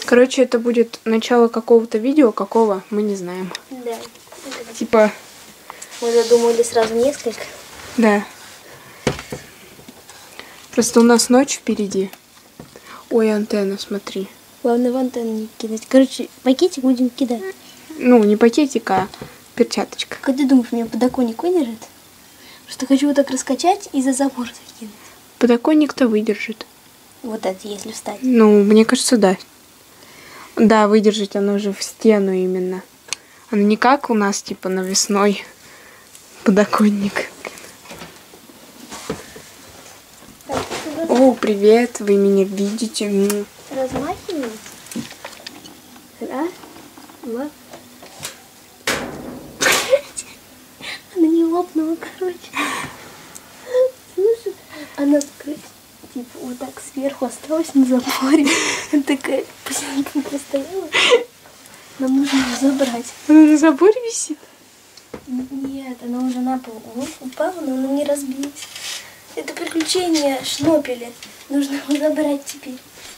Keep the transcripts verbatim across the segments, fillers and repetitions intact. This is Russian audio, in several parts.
Короче, это будет начало какого-то видео, какого мы не знаем. Да. Типа... Мы задумали сразу несколько. Да. Просто у нас ночь впереди. Ой, антенна, смотри. Главное в антенну не кидать. Короче, пакетик будем кидать. Ну, не пакетик, а перчаточка. Как ты думаешь, меня подоконник выдержит? Что хочу вот так раскачать и за забор закинуть. Подоконник-то выдержит. Вот это, если встать. Ну, мне кажется, да. Да, выдержать оно же в стену именно. Оно не как у нас, типа, навесной подоконник. Так, О, привет, вы меня видите. размахиваем. Раз, два. Она не лопнула, короче. Слушай, она, короче, типа вот так сверху осталась на заборе. Она такая посерединке стояла. Нам нужно ее забрать. Она на заборе висит? Нет, она уже на пол упала, но она не разбилась. Это приключение шнопеля. Нужно его забрать теперь.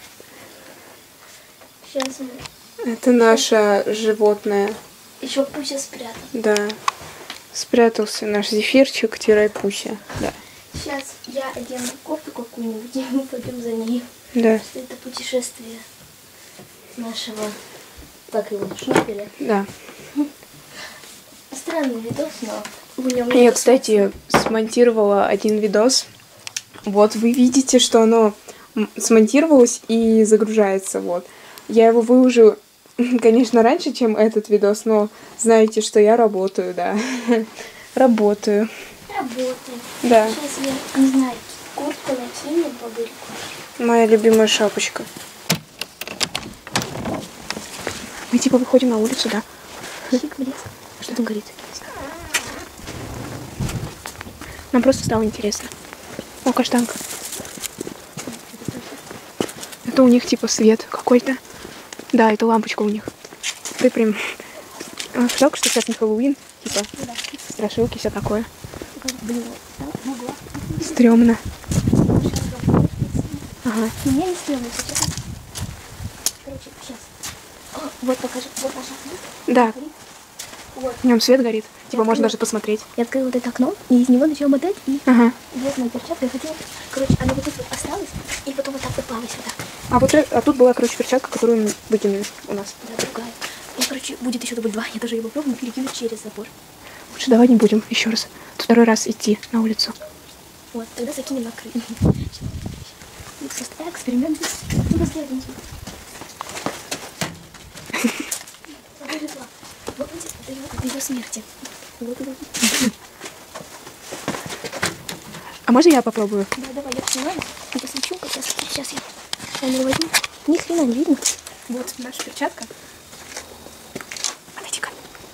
Сейчас мы... Это наше животное. Еще Пуся спрятал. Да. Спрятался наш зефирчик-пуся. Да. Сейчас я одену кофту какую-нибудь, и мы пойдем за ней. Да. Это путешествие нашего, как его, шнопеля. Да. Странный видос, но в нем... Я, кстати, смонтировала один видос. Вот, вы видите, что оно смонтировалось и загружается, вот. Я его выложу, конечно, раньше, чем этот видос, но знаете, что я работаю, да. Работаю. Работает. Да. Сейчас я, не знаю, куртку накину по берегу. Моя любимая шапочка. Мы типа выходим на улицу, да? Фиг в лес. Что там горит? Нам просто стало интересно. О, каштанка. Это у них типа свет какой-то. Да, это лампочка у них. Ты прям... Жалко, что сейчас не Хэллоуин. Типа Да. страшилки, все такое. Блин, там могла. Стрёмно. Ага. Мне не стрёмно сейчас. Короче, сейчас. О, вот покажи. Вот наша окно. Да, Вот. в нем свет горит. Типа Я можно открыла. даже посмотреть. Я открыла вот это окно, и из него начала мотать, и Ага. вот моя перчатка, я хотела... Короче, она вот тут вот осталась, и потом вот так упала сюда. А вот э- а тут была, короче, перчатка, которую мы выкинули у нас. Да, другая. И, короче, будет еще дубль два, я даже ее попробую перекинуть через забор. Лучше давай не будем еще раз. Второй раз идти на улицу. Вот, тогда закинем на крылья. Состоя эксперимент. Ну, быстрее, вот это ее смерти. Вот это. А можно я попробую? Да, давай, я снимаю и посвечу. Сейчас, сейчас я камеру возьму. Ни хрена не видно. Вот наша перчатка. Отойди-ка.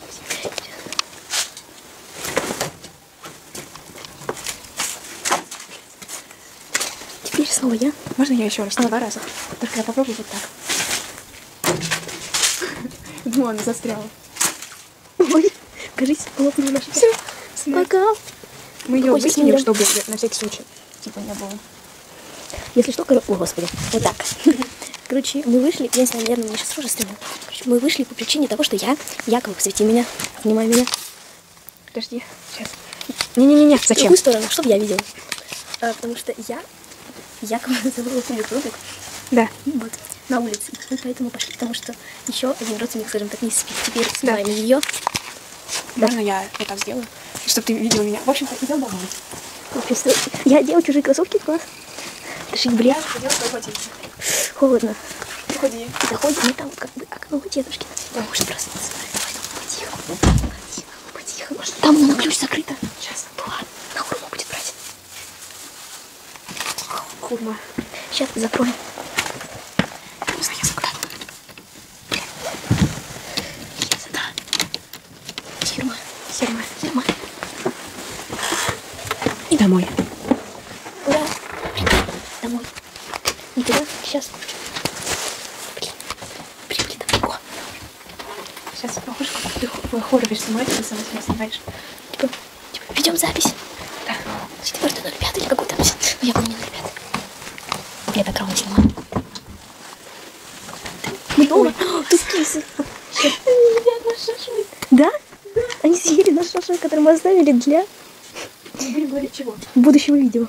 Теперь снова я. Можно я еще раз? А. Два раза. Только я попробую вот так. Ну, она застряла. Ой, кажись, лопнула наша. Все. Пока. Мы ее Какой выкинем, секунд? чтобы на всякий случай типа не было. Если что, короче, о, господи, вот так. Короче, мы вышли, я не знаю, наверное, мне сейчас рожа стремно. Короче, мы вышли по причине того, что я, якобы, свети меня, снимай меня. Подожди, сейчас. Не-не-не, В зачем? какую сторону, чтобы я видела? А, потому что я, якобы, забыла купить продукт, Да. вот, на улице. Мы поэтому пошли, потому что еще один родственник, скажем так, не спит. Теперь снимаем ее. Можно я вот так сделаю? Чтобы ты видела меня. В общем-то, идем домой. Я одела чужие кроссовки, класс. Это же блядь, Хотела свой ботинки. холодно. Заходи. Заходим, мы там вот как бы окно у дедушки. Да, может проснуться. Давай, потихо, потихо, потихо. Там оно на ключ закрыто. Сейчас. Да ладно, на хурму будет брать. Хурма. Сейчас закроем. Не знаю, я куда. Да. Фирма, Фирма. фирма. И домой. Ура. Домой. Не туда, сейчас. Блин, блин, блин, далеко. Сейчас похож, как ты хоррор снимать, ты сама себя снимаешь. Типа, типа, ведем запись. Да. Четвертый ноль пять или какой там? Ну, я помню ноль пять. Я так ровно снимаю. Мы Кисы. Они едят наш шашлык. Да? Да. Они съели наш шашлык, который мы оставили для... Будем говорить чего? Будущего видео.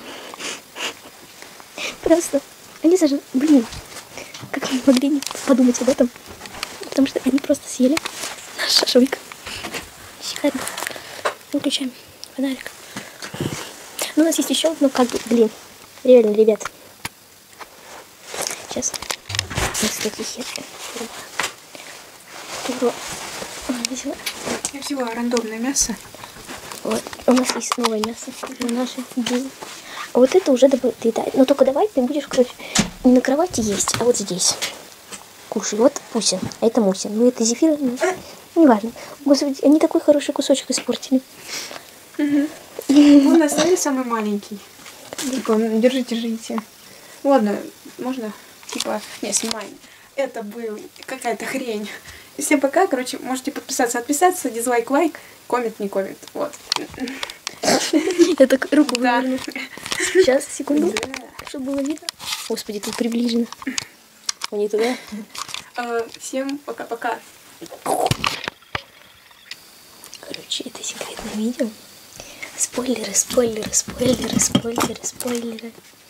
Просто. Они даже... Блин. Как мы могли не подумать об этом? Потому что они просто съели наш шашлык. Шикарно. Выключаем фонарик. Ну, у нас есть еще, ну как бы, блин. Реально, ребят. Сейчас. Вот такие херки. Его взяла. Я взяла рандомное мясо. Вот. У нас есть новое мясо. Это наше день. А вот это уже доедает. Но только давай ты будешь, короче, не на кровати есть, а вот здесь. Кушай. Вот Пуся. А это Муся. Ну это зефир. Ну, неважно. Господи, они такой хороший кусочек испортили. Угу. Вон оставили самый маленький. Типа, держите, жите. Ладно, можно, типа, не, снимаем. Это был какая-то хрень. Всем пока, короче, можете подписаться, отписаться, дизлайк, лайк, коммент, не коммент. Вот. Я так руку Да. выверну. Сейчас, секунду. Да. Чтобы было видно. Господи, тут приближено. О, не туда. Э, Всем пока-пока. Короче, это секретное видео. Спойлеры, спойлеры, спойлеры, спойлеры, спойлеры.